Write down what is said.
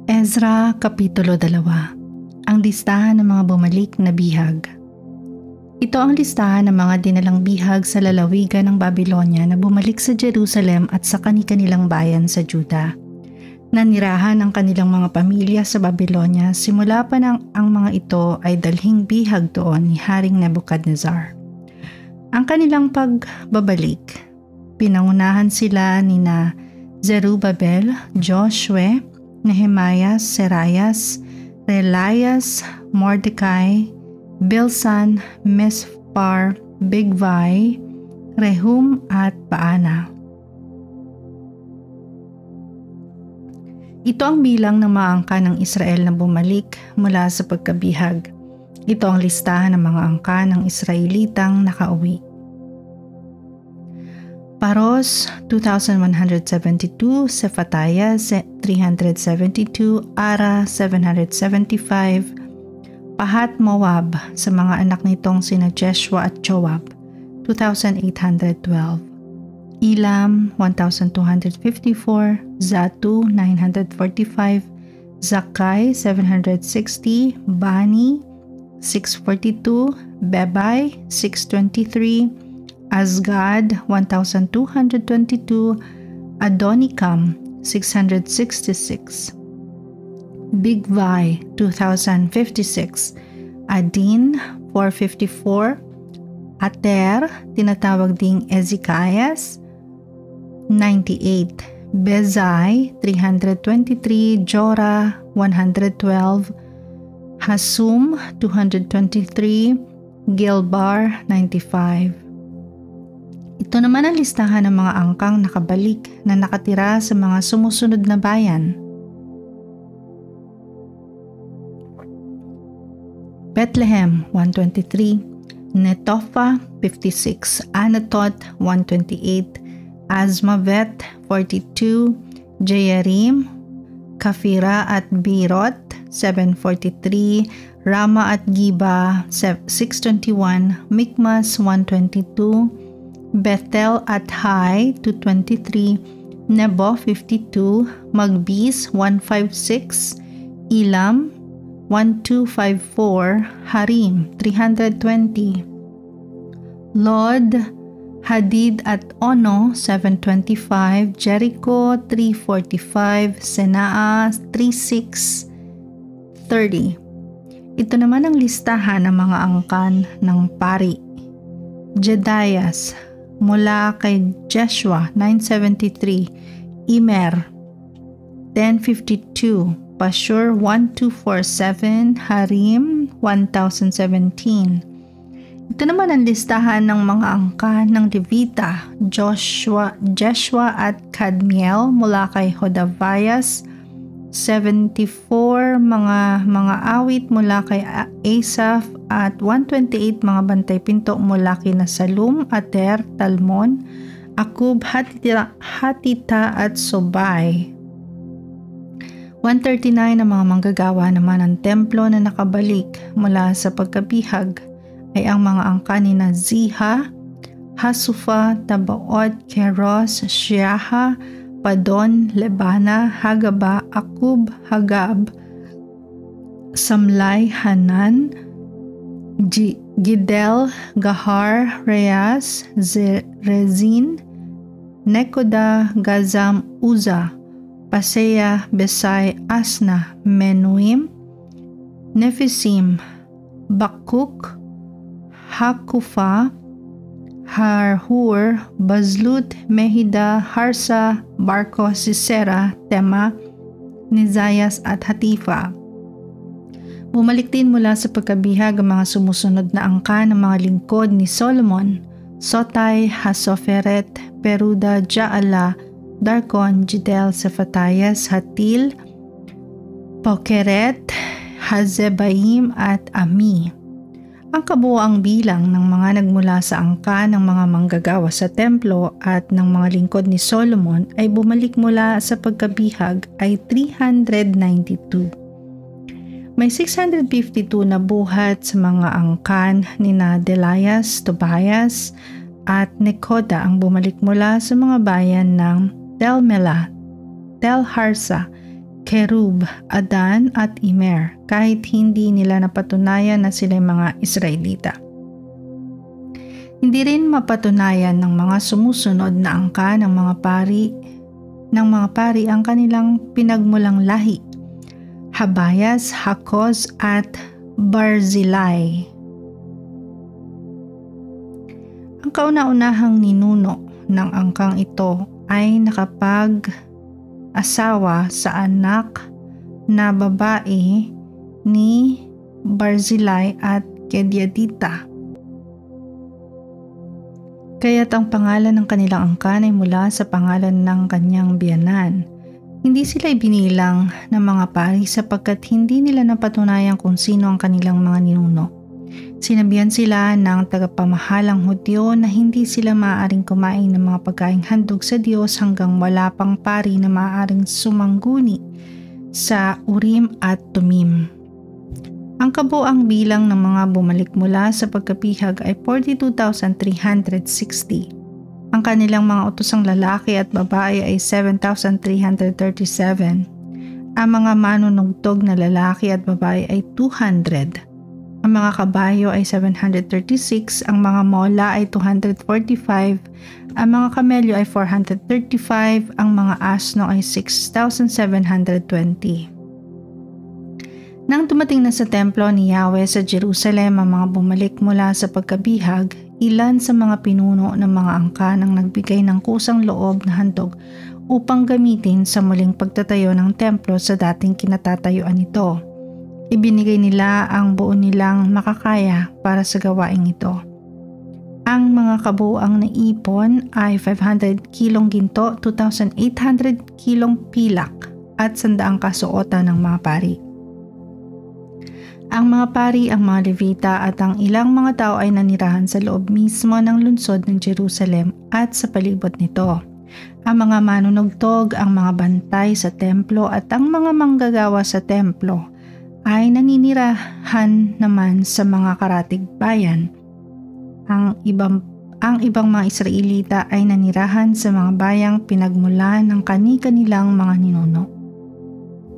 Ezra Kapitulo 2. Ang listahan ng mga bumalik na bihag. Ito ang listahan ng mga dinalang bihag sa lalawigan ng Babylonia na bumalik sa Jerusalem at sa kani-kanilang bayan sa Juda. Nanirahan ang kanilang mga pamilya sa Babylonia simula pa nang ang mga ito ay dalhing bihag doon ni Haring Nebuchadnezzar. Ang kanilang pagbabalik, pinangunahan sila nina Zerubbabel, Joshua, Nehemiah, Seraias, Relias, Mordecai, Bilsan, Mispar, Bigvai, Rehum at Baana. Ito ang bilang ng mga angka ng Israel na bumalik mula sa pagkabihag. Ito ang listahan ng mga angka ng Israelitang nakauwi. Paros 2,172, Sephatiah 372, Ara 775, Pahat Moab sa mga anak nitong sina Jeshua at Joab 2,812, Elam 1,254, Zatu 945, Zakai 760, Bani 642, Bebai 623, Azgad 1,222, Adonikam 666, Bigvai 2,056, Adin 454, Ater, tinatawag ding Ezekias 98, Bezai 323, Jora 112, Hasum 223, Gilbar 95. Ito naman ang listahan ng mga angkang nakabalik na nakatira sa mga sumusunod na bayan. Bethlehem 123, Netophah 56, Anatot 128, Azmavet 42, Jearim, Kafira at Beerot 743, Rama at Giba 621, Mikmas 122, Bethel at Hai 223, Nebo 52, Magbis 156, Elam 1254, Harim 320, Lod, Hadid at Ono 725, Jericho 345, Senaa 3630. Ito naman ang listahan ng mga angkan ng pari. Jedias mula kay Jeshua 973, Imer 1052, Pashur 1247, Harim 1017. Ito naman ang listahan ng mga angka ng Levita, Jeshua at Kadmiel mula kay Hodavias 74, mga awit mula kay Asaph at 128 mga bantay pinto mula kina Salum, Ater, Talmon, Akub, Hatita at Sobay. 139 ng mga manggagawa naman ng templo na nakabalik mula sa pagkabihag ay ang mga angka ni Ziha, Hasufa, Tabaot, Keros, Shiaha, Padon, Lebana, Hagaba, Akub, Hagab, Samlay, Hanan, Gidel, Gahar, Reas, Rezin, Nekoda, Gazam, Uza, Paseya, Besai, Asna, Menuim, Nefisim, Bakuk, Hakufa, Harhur, Bazlut, Mehida, Harsa, Barko, Sisera, Tema, Nizayas at Hatifa. Bumalik din mula sa pagkabihag ang mga sumusunod na angka ng mga lingkod ni Solomon: Sotay, Hasoferet, Peruda, Jaala, Darkon, Gidel, Sephatias, Hatil, Pokeret, Hazebaim at Ami. Ang kabuoang bilang ng mga nagmula sa angka ng mga manggagawa sa templo at ng mga lingkod ni Solomon ay bumalik mula sa pagkabihag ay 392. May 652 na buhat sa mga angkan ni Delaias, Tobias at Nekoda ang bumalik mula sa mga bayan ng Tel Melah, Tel Harsa, Kerub, Adan at Immer kahit hindi nila napatunayan na sila'y mga Israelita. Hindi rin mapatunayan ng mga sumusunod na angka ng mga pari ang kanilang pinagmulang lahi, Habayas, Hakos at Barzillai. Ang kauna-unahang ninuno ng angkang ito ay nakapag-asawa sa anak na babae ni Barzillai at Kedyadita. Kaya't ang pangalan ng kanilang angkan ay mula sa pangalan ng kanyang biyanan. Hindi sila ibinilang ng mga pari sapagkat hindi nila napatunayan kung sino ang kanilang mga ninuno. Sinabihan sila ng tagapamahalang Hudyo na hindi sila maaaring kumain ng mga pagkaing handog sa Diyos hanggang wala pang pari na maaaring sumangguni sa Urim at Tumim. Ang kabuang bilang ng mga bumalik mula sa pagkapihag ay 42,360. Ang kanilang mga utosang lalaki at babae ay 7,337. Ang mga manunugtog na lalaki at babae ay 200. Ang mga kabayo ay 736, ang mga mola ay 245, ang mga kamelyo ay 435, ang mga asno ay 6,720. Nang dumating na sa templo ni Yahweh sa Jerusalem ang mga bumalik mula sa pagkabihag, ilan sa mga pinuno ng mga angkan ang nagbigay ng kusang loob na handog upang gamitin sa muling pagtatayo ng templo sa dating kinatatayuan nito. Ibinigay nila ang buo nilang makakaya para sa gawaing ito. Ang mga kabuuang naipon ay 500 kilong ginto, 2,800 kilong pilak at 100 kasuotan ng mga pari. Ang mga pari, ang mga Levita at ang ilang mga tao ay nanirahan sa loob mismo ng lungsod ng Jerusalem at sa palibot nito. Ang mga manunugtog, ang mga bantay sa templo at ang mga manggagawa sa templo ay naninirahan naman sa mga karatig bayan. Ang ibang mga Israelita ay nanirahan sa mga bayang pinagmulan ng kani-kanilang mga ninuno.